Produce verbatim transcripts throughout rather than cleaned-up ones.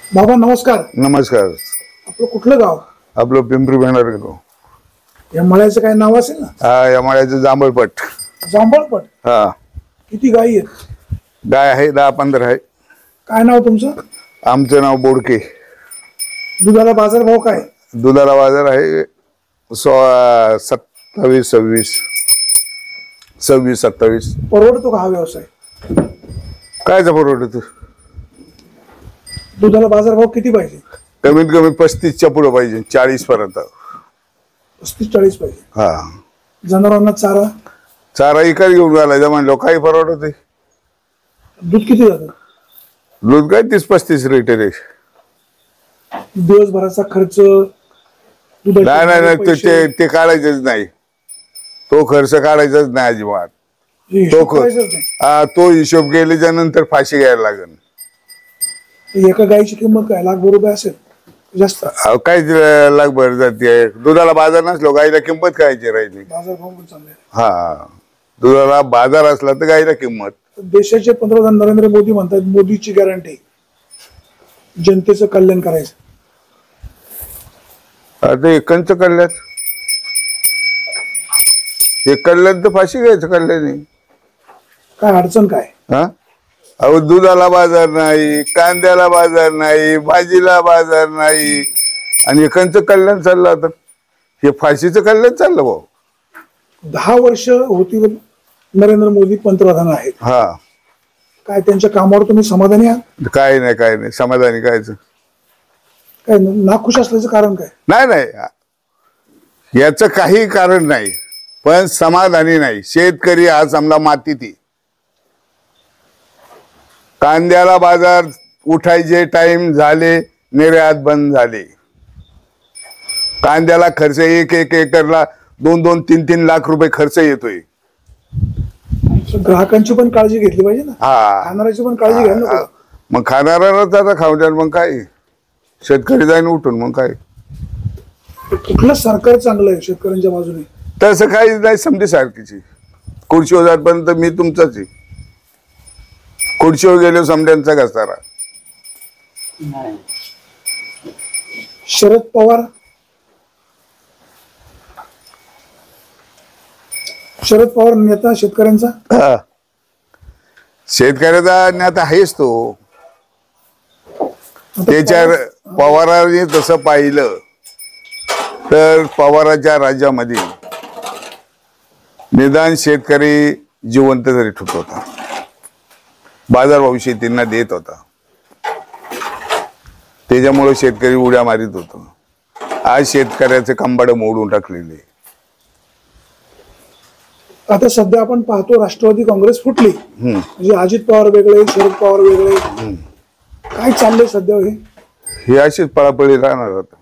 बाबा नमस्कार. नमस्कार. आपलं कुठलं गाव? आपलं पिंपरी भेणार गेलो. या मळ्याचं काय नाव असेल ना? हा, या मळ्याचं जांभळपट. जांभळपट. हा. किती गायी आहेत? गाय आहे दहा पंधरा आहे. काय नाव तुमचं? आमचं नाव बोडके. दुधाला बाजार भाव काय? दुधाला बाजार आहे सोळा सत्तावीस सव्वीस सव्वीस सत्तावीस. परवडतो का हा व्यवसाय? कायचा परवडतो? दुधाला बाजार भाव किती पाहिजे? कमीत कमी पस्तीसच्या पुढे पाहिजे, चाळीस पर्यंत. पस्तीस चाळीस पाहिजे. हा. जनावरांना चारा चारा इकडे घेऊन घालायचा म्हणलं काही परवडत आहे. दूध किती जातं? दूध काय तीस पस्तीस लिटर आहे. दिवसभराचा खर्च नाही नाही नाही ते- ते ते काढायचंच नाही. तो खर्च काढायचाच नाही अजिबात. तो ख- हा, तो हिशोब केल्याच्या नंतर फाशी घ्यायला लागेल. एका गायीची किंमत काय लाखभर रुपये असेल? जास्त काय लागभर जाते. दुधाला बाजार नसलो गाईला किंमत कायची राहिली. बाजार भाव पण चांगले. हा, दुधाला बाजार असला तर गाईला किंमत. देशाचे पंतप्रधान नरेंद्र मोदी म्हणतात मोदीची गॅरंटी जनतेचं कल्याण करायचं. आता एकंच कल्याण हे कल्याण तर फाशी घ्यायचं कल्याण. काय अडचण काय? हा, अहो दुधाला बाजार नाही, कांद्याला बाजार नाही, भाजीला बाजार नाही आणि एकंच कल्याण चाललं. आता हे फाशीचं कल्याण चाललं भाऊ. दहा वर्ष होती नरेंद्र मोदी पंतप्रधान आहेत. हा, काय त्यांच्या कामावर तुम्ही समाधानी आहात? काय नाही काय नाही समाधानी कायच काय नाखुश असल्याचं कारण काय? नाही नाही याचं काही कारण नाही, पण समाधानी नाही. शेतकरी आज आमला मातीत आहे. कांद्याला बाजार उठायचे टाइम झाले, निर्यात बंद झाले. कांद्याला खर्च एक एक एकरला दोन दोन तीन तीन लाख रुपये खर्च येतोय. ग्राहकांची पण काळजी घेतली पाहिजे ना. हा, खाणाऱ्याची पण काळजी घ्या ना. मग खाणाऱ्यालाच आता खाऊ द्या. मग काय शेतकरी जाईन उठून. मग काय कुठलं सरकार चांगलं आहे शेतकऱ्यांच्या बाजूने? तसं काही नाही. समधी सारखीची खुर्चीवर जातपर्यंत मी तुमचाच आहे. खुर्चीवर गेलो समड्यांचा घसारा. शरद पवार शरद पवार नेता शेतकऱ्यांचा. शेतकऱ्याचा नेता आहेच तो. त्याच्या पवारांनी तसं पाहिलं तर पवाराच्या राज्यामध्ये निदान शेतकरी जिवंत तरी ठेवत होता. बाजारभाव शेतींना देत होता. त्याच्यामुळे शेतकरी उड्या मारित होतो. आज शेतकऱ्याचे कंबाड मोडून टाकलेले. आता सध्या आपण पाहतो राष्ट्रवादी काँग्रेस फुटली. म्हणजे अजित पवार वेगळे, शरद पवार वेगळे. काय चाललंय सध्या? हे हे अशीच पळापळी राहणार आता.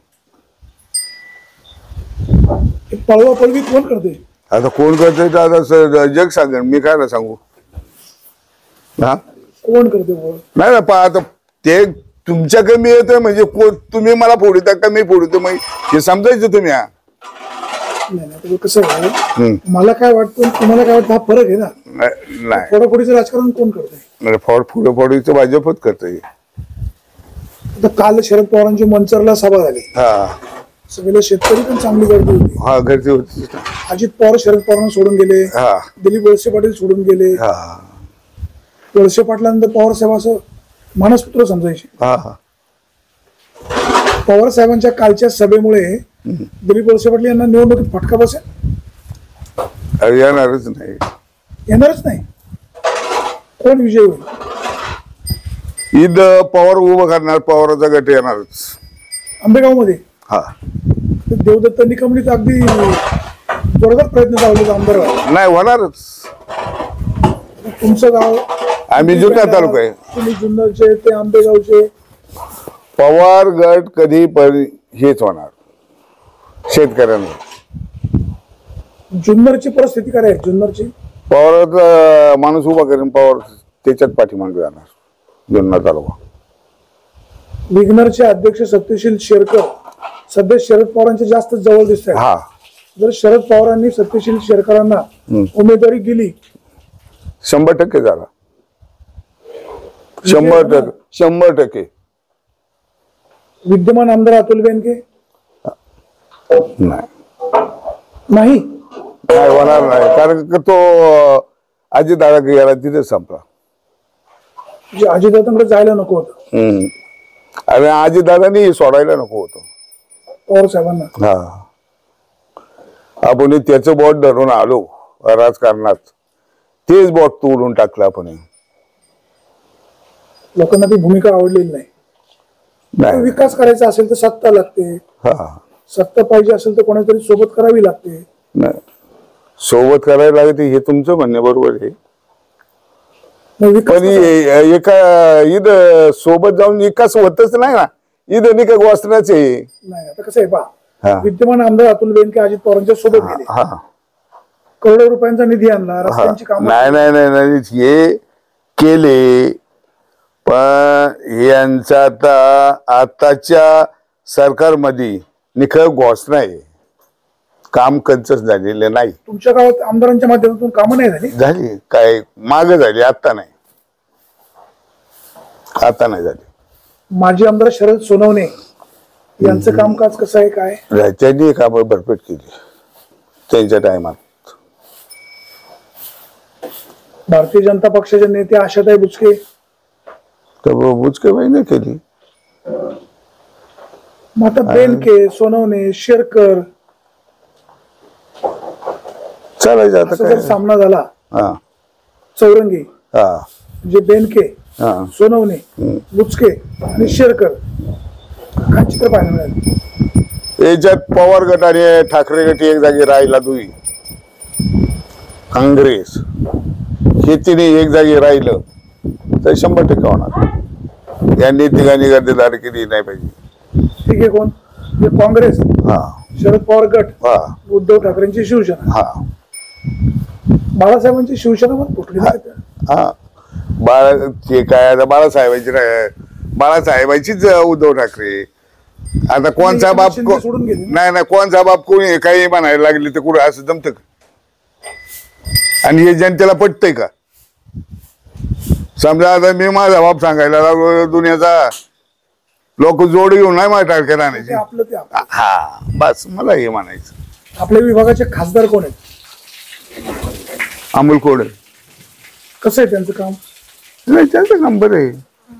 पळवा पळवी कोण करते? आता कोण करते तर आता जग सांगेल. मी काय ना सांगू. हा, कोण करते? नाही ना पा आता ते तुमच्या कमी येतोय म्हणजे तुम्ही मला फोडता का मी फोडतो मग हे समजायचं तुम्ही. हा, नाही कसं आहे, मला काय वाटतं तुम्हाला काय वाटतं हा फरक आहे ना. नाही, फोडाफोडीचं राजकारण कोण करतंय? फॉड फोडाफोडीचं भाजपच करतंय. आता काल शरद पवारांची मंचरला सभा झाली. हा, सगळे शेतकरी पण चांगली गर्दी होती. हा, गर्दी होती. अजित पवार शरद पवारांना सोडून गेले. हा, दिलीप वळसे पाटील सोडून गेले. हा, वळसे पाटलानंतर पवार साहेब असं मानसपुत्र समजायचे. हा, हा. पवार साहेबांच्या कालच्या सभेमुळे दिलीप वळसे पाटील यांना निवडणुकीत फटका बसेल. येणारच नाही. येणारच नाही. कोण विजय होईल? ईद पवार उभं करणार. पवाराचा गट येणारच आंबेगाव मध्ये. हा, देवदत्त निकमणीत अगदी जोरदार प्रयत्न चालवले आमदार व्हायला. नाही होणारच. तुमचं गाव आम्ही जुन्नर तालुका आहे. तुम्ही जुन्नरचे, ते आंबेगावचे. पवार गट कधी पण हेच होणार शेतकऱ्यांना. जुन्नरची परिस्थिती काय आहे? जुन्नरची पवाराचा माणूस उभा करेन पवार त्याच्यात पाठीमागे जाणार. जुन्नर तालुका. विग्नरचे अध्यक्ष सत्यशील शेरकर सध्या शरद पवारांच्या जास्त जवळ दिसत आहेत. हा, जर शरद पवारांनी सत्यशील शेरकरांना उमेदवारी दिली शंभर टक्के झाला. शंभर टक्के शंभर टक्के विद्यमान आमदार अतुल बेनके नाही नाही नाही होणार नाही, कारण का तो अजितदादा गेला तिथे संपला. म्हणजे अजितदादांकडे जायला नको होतं हम्म आणि अजितदादांनी सोडायला नको होतं. पवार साहेबांना हा आपण त्याचं बोट धरून आलो राजकारणात, तेच बोट तोडून टाकलं आपण. लोकांना ती भूमिका आवडलेली नाही. नाही विकास करायचा असेल तर सत्ता लागते, हा सत्ता पाहिजे असेल तर कोणातरी सोबत करावी लागते. नाही सोबत करायला लागते हे तुमचं म्हणणे बरोबर आहे, मग विकास पण कसा? ए- एका इथं सोबत जाऊन विकास होतच नाही ना, इथं नाही का गोष्टच आहे. नाही आता कसं आहे हा. पहा, विद्यमान आमदार अतुल बेनके अजित पवारांच्या सोबत गेले, हा करोडो रुपयांचा निधी आणला, हा रस्त्यांची कामं नाही नाही नाही नाही हे केले, पण यांचा आता आताच्या सरकारमध्ये निखळ घोषणा आहे, काम कंचच झालेलं नाही. तुमच्या गावात आमदारांच्या माध्यमातून कामं नाही झाली. झाली काय माग झाली, आता नाही, आता नाही झाली. माजी आमदार शरद सोनवणे यांचं कामकाज कसं आहे काय? त्यांनी कामं भरपेट केली त्यांच्या टायमात. भारतीय जनता पक्षाचे नेते आशाताई बुचके तर बुचकेबाई नाही केली. मग आता बेनके, सोनवणे, शेरकर चालायचं आता असा काय. जर सामना झाला हा चौरंगी, हा म्हणजे बेनके, हा सोनवणे, बुचके आणि शेरकर, काय चित्र पाहायला मिळेल? याच्यात पवार गट आणि ठाकरे गट एक जागी राहिला, दुई काँग्रेस हे तिने एक जागी राहिलं तर शंभर टक्के होणार. यांनी तिघांनी गर्दीदार केली नाही पाहिजे. ठीक आहे, कोण? हे काँग्रेस, हा शरद पवार गट, हा उद्धव ठाकरेंची शिवसेना, हा बाळासाहेबांची शिवसेना पण फुटली नाही का? हा बाळा ते काय आता बाळासाहेबांची रा- बाळासाहेबांचीच उद्धव ठाकरे. आता कोणचा बाप शिंदे को- सोडून गेले ना? नाही नाही कोणचा बाप कोणी काही म्हणायला लागले तर कुठं असं जमतं का? आणि हे जनतेला पटतंय का? समजा आता मी माझा बाप सांगायला लागलो दुनियाचा, लोक जोड घेऊन नाही माझ्या टाळक्या ते राहण्याची. आपलं ते आपलं. हा बस मला हे म्हणायचं. आपल्या विभागाचे खासदार कोण आहेत? अमोल कोड कसं आहे त्यांचं काम? नाही त्यांचा नंबर आहे.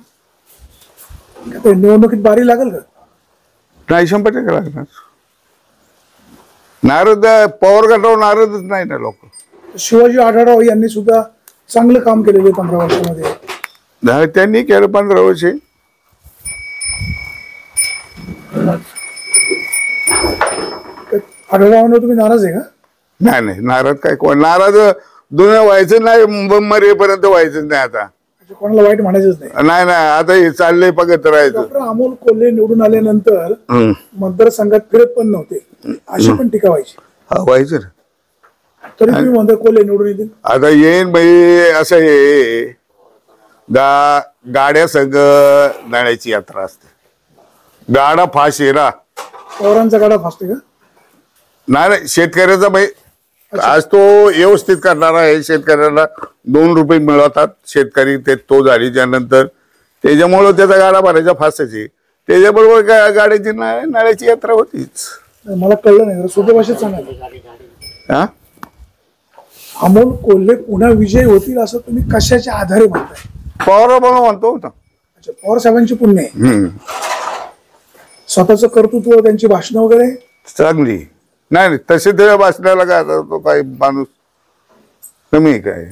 ते निवडणुकीत बारी लागेल का? नाही शंभर टक्के लागणार. नारद पवार गटावर नारदच नाही ना लोक. शिवाजी आढळराव यांनी सुद्धा चांगलं काम केलेलं आहे पंधरा वर्षामध्ये. नाही, त्यांनी केलं पंधरा वर्षे. आढळरावांवर तुम्ही नाराज आहे का? नाही नाही नाराज काय कोण नाराज दुनिया व्हायचं नाही, म- मरेपर्यंत व्हायचं नाही. आता म्हणजे कोणाला वाईट म्हणायचंच नाही. नाही नाही आता हे चाललंय बघत राहायचं. डॉक्टर अमोल कोल्हे निवडून आल्यानंतर हम्म. मतदारसंघात फिरत पण नव्हते, अशी पण टीका व्हायची. हा व्हायचं ना. तरी तुम्ही म्हणता कोल्हे निवडून येतील. आता येईन बाई असं हे गा गाड्या संघ जाण्याची यात्रा असते. गाडा फाश येरा पवारांचा गाडा फासते का? नाही नाही, शेतकऱ्याचा बाई आज तो व्यवस्थित करणार आहे. शेतकऱ्याला दोन रुपये मिळवतात शेतकरी ते तो झाडीच्या नंतर, त्याच्यामुळं त्याचा गाडा भरायचा फासायची. त्याच्याबरोबर गा- गाड्याची ना- नाळ्याची यात्रा होतीच. मला कळलं नाही, जरा सोप्या भाषेत सांगा. हा अमोल कोल्हे पुन्हा विजयी होतील असं तुम्ही कशाच्या आधारे म्हणताय? पवार म्हणून म्हणतो होता. अच्छा, पवार साहेबांची पुण्य आहे. हम्म स्वतःचं कर्तृत्व, त्यांची भाषणं वगैरे. चांगली नाही नाही, तसे त्या भाषणाला काय आता तो काही माणूस कमी आहे काय.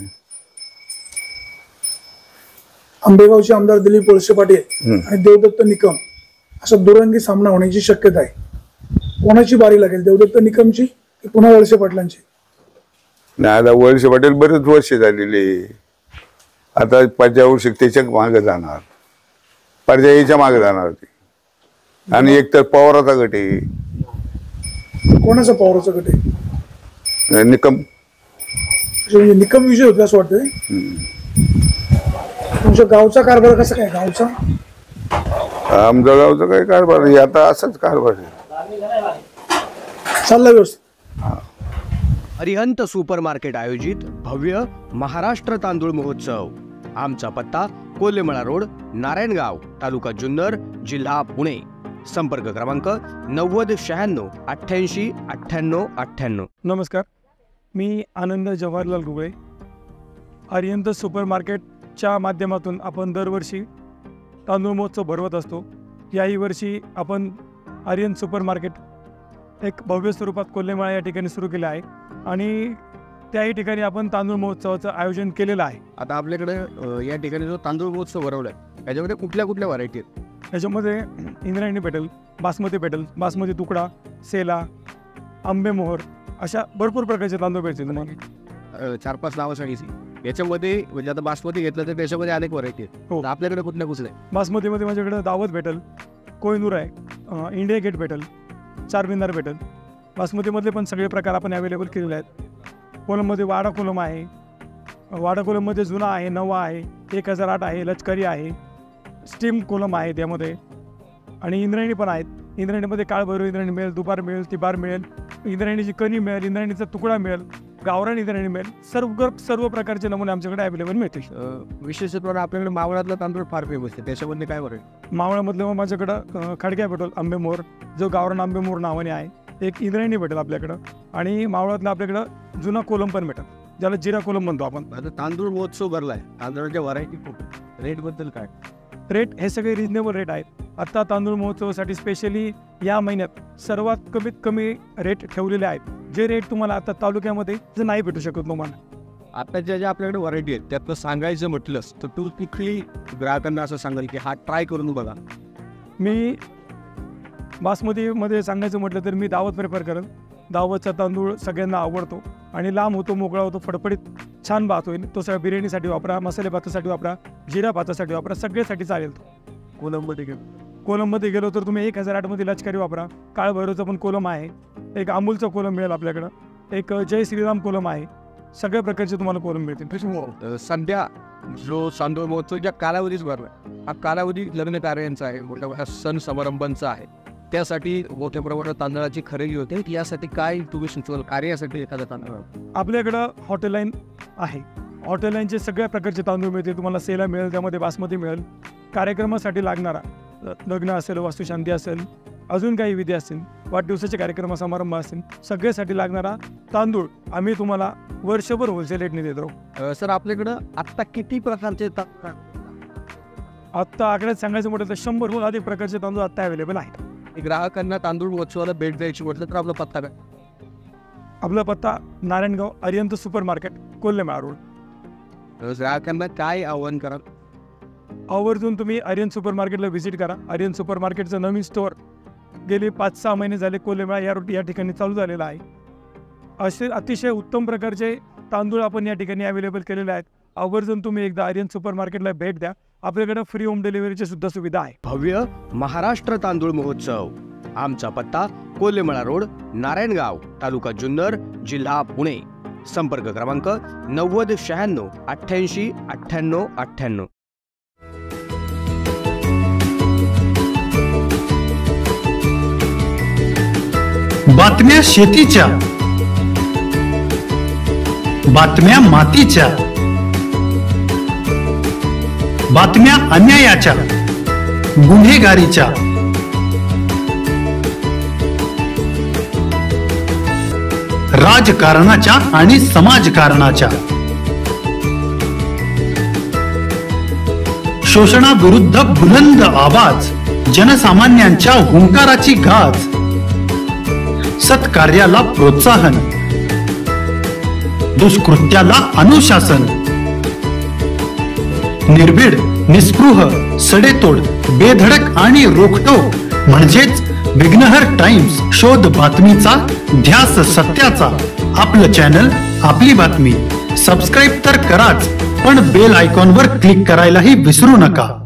आंबेगावचे आमदार दिलीप वळसे पाटील आणि देवदत्त निकम असा दुरंगी सामना होण्याची शक्यता आहे. कोणाची बारी लागेल, देवदत्त निकमची की पुन्हा वळसे पाटलांची? नाही आता वळसे पाटील बरेच वर्ष झालेले, आता पर्यावरण त्याच्या मागे जाणार, पर्यायीच्या मागे जाणार ते. आणि एकतर पवाराचा गट आहे. कोणाचा पवाराचा गट आहे? निकम अच्छा, म्हणजे निकम विजय होते असं वाटतंय. तुमच्या गावचा कारभार कसा काय? गावचा आमच्या गावचं काही कारभार नाही, आता असंच कारभार आहे. चालला व्यवस्थित. अरिहंत सुपर मार्केट आयोजित भव्य महाराष्ट्र तांदूळ महोत्सव. आमचा पत्ता कोल्हेमळा रोड, नारायणगाव, तालुका जुन्नर, जिल्हा पुणे. संपर्क क्रमांक नव्वद शहाण्णव अठ्ठ्याऐंशी अठ्ठ्याण्णव अठ्ठ्याण्णव. नमस्कार, मी आनंद जवाहरलाल गुगळे. आर्यंत सुपर मार्केटच्या माध्यमातून आपण दरवर्षी तांदूळ महोत्सव भरवत असतो. याही वर्षी आपण आर्यंत सुपर मार्केट एक भव्य स्वरूपात कोल्हेमाळा या ठिकाणी सुरू केलं आहे आणि त्याही ठिकाणी आपण तांदूळ महोत्सवाचं आयोजन केलेलं आहे. आता आपल्याकडे अ, या ठिकाणी जो तांदूळ महोत्सव भरवला आहे याच्यामध्ये कुठल्या कुठल्या व्हरायटी आहेत? याच्यामध्ये इंद्रायणी भेटेल, बासमती भेटेल, बासमती तुकडा, सेला, आंबेमोहर अशा भरपूर प्रकारचे तांदूळ भेटतील तुम्हाला. अ, चार पाच नावं सांगितली. याच्यामध्ये म्हणजे आता बासमती घेतलं तर त्याच्यामध्ये अनेक व्हरायटी आहेत. हो. तर आपल्याकडे कुठल्या कुठल्या आहेत? बासमतीमध्ये माझ्याकडे दावत भेटेल, कोहिनूर आहे, अ, इंडिया गेट भेटेल, चारमिनार भेटेल. बासमतीमधले पण सगळे प्रकार आपण अवेलेबल केलेले आहेत. कोलममध्ये वाडा कोलम आहे, वाडा कोलममध्ये जुना आहे, नवा आहे, एक हजार आठ आहे, लष्करी आहे, स्टीम कोलम आहे त्यामध्ये आणि इंद्रायणी पण आहेत. इंद्रायणीमध्ये काळभैरव इंद्रायणी मिळेल, दुबार मिळेल, तिबार मिळेल, इंद्रायणीची कणी मिळेल, इंद्रायणीचा तुकडा मिळेल, गावरान इंद्रायणी मिळेल. सर्व सर्व प्रकारचे नमुने आमच्याकडे अवेलेबल मिळतील. अ, विशेषत्वाने आपल्याकडे मावळातला तांदूळ फार फेमस आहे. त्याच्यामध्ये काय व्हरायटी? मावळामधलं मग माझ्याकडं अ, खडक्या भेटेल, आंबेमोहर जो गावरान आंबेमोहर नावाने आहे, एक इंद्रायणी भेटेल आपल्याकडं आणि मावळातलं आपल्याकडं जुना कोलम पण भेटेल, ज्याला जिरा कोलम म्हणतो आपण. आता तांदूळ महोत्सव भरलाय, तांदळाच्या व्हरायटी खूप. रेटबद्दल काय? रेट हे सगळे रिजनेबल रेट आहेत. आत्ता तांदूळ महोत्सवासाठी स्पेशली या महिन्यात सर्वात कमीत कमी रेट ठेवलेले आहेत, जे रेट तुम्हाला आता तालुक्यामध्ये जे नाही भेटू शकत तुम्हाला. आता ज्या ज्या आपल्याकडे व्हरायटी आहेत त्यातलं सांगायचं म्हटलंस तर तू कुठली ग्राहकांना असं सांगाल की हा ट्राय करून बघा? मी बासमतीमध्ये सांगायचं म्हटलं तर मी दावत प्रेफर करेन. दावतचा तांदूळ सगळ्यांना आवडतो आणि लांब होतो, मोकळा होतो, फडफडीत छान भात होईल. तो सगळ्या बिर्याणीसाठी वापरा, मसाले भातासाठी वापरा, जिरा भातासाठी वापरा, सगळ्यासाठी चालेल तो. कोलममध्ये गेलो कोलममध्ये गेलो तर तुम्ही एक हजार आठमध्ये लष्करी वापरा. काळभैरवचा पण कोलम आहे, एक अमूलचा कोलम मिळेल आपल्याकडं, एक जय श्रीराम कोलम आहे. सगळ्या प्रकारचे तुम्हाला कोलम मिळतील. तर सध्या जो तांदूळ महोत्सव ज्या कालावधीच भरला हा कालावधी लग्न कार्यांचा आहे, मोठ्या मोठ्या सण समारंभांचा आहे, त्यासाठी मोठ्या प्रमाणात तांदळाची खरेदी होते. यासाठी काय तुम्ही सुचवाल कार्यासाठी एखादा तांदूळ? आपल्याकडं हॉटेल लाईन आहे. हॉटेल लाईनचे सगळ्या प्रकारचे तांदूळ मिळतील तुम्हाला. सेला मिळेल, त्यामध्ये बासमती मिळेल. कार्यक्रमासाठी लागणारा, लग्न असेल, वास्तुशांती असेल, अजून काही विधी असतील, वाढदिवसाचे कार्यक्रम समारंभ असतील, सगळ्यासाठी लागणारा तांदूळ आम्ही तुम्हाला वर्षभर होलसेल रेटने देतो. अ, सर आपल्याकडं आत्ता किती प्रकारचे तांदूळ? आत्ता आकड्यात सांगायचं म्हटलं तर शंभरहून अधिक प्रकारचे तांदूळ आत्ता अवेलेबल आहेत. ग्राहकांना तांदूळ महोत्सवाला भेट द्यायची म्हटलं तर आपला पत्ता काय? आपला पत्ता Narayangaon, Aryant super market, Kolhemala road. अ, ग्राहकांना काय आव्हान कराल? आवर्जून तुम्ही आर्यन सुपर मार्केटला व्हिजिट करा. आर्यन सुपर मार्केटचं नवीन स्टोअर गेले पाच सहा महिने झाले कोल्हेमाळा या रोड या ठिकाणी चालू झालेलं आहे. असे अतिशय उत्तम प्रकारचे तांदूळ आपण या ठिकाणी अवेलेबल केलेले आहेत. आवर्जून तुम्ही एकदा आर्यन सुपर मार्केटला भेट द्या. आपल्याकडे फ्री होम डिलिव्हरीची सुद्धा सुविधा आहे. भव्य महाराष्ट्र तांदूळ महोत्सव. आमचा पत्ता कोल्हेमाळा रोड, नारायणगाव, तालुका जुन्नर, जिल्हा पुणे. संपर्क क्रमांक नव्वद शहाण्णव अठ्ठ्याऐंशी अठ्ठ्याण्णव अठ्ठ्याण्णव. बातम्या शेतीच्या, बातम्या मातीच्या, बातम्या अन्यायाच्या, गुन्हेगारीच्या, राजकारणाच्या आणि समाजकारणाच्या, शोषणाविरुद्ध बुलंद आवाज, जनसामान्यांच्या हुंकाराची गाज, सत्कार्याला प्रोत्साहन, दुष्कृत्याला अनुशासन, निर्भीड, निस्पृह, सडेतोड, बेधडक आणि रोखटोक म्हणजेच विघ्नहर टाइम्स. शोध बातमीचा, ध्यास सत्याचा. आपलं चॅनल, आपली बातमी. सबस्क्राईब तर कराच, पण बेल आयकॉनवर क्लिक करायलाही विसरू नका.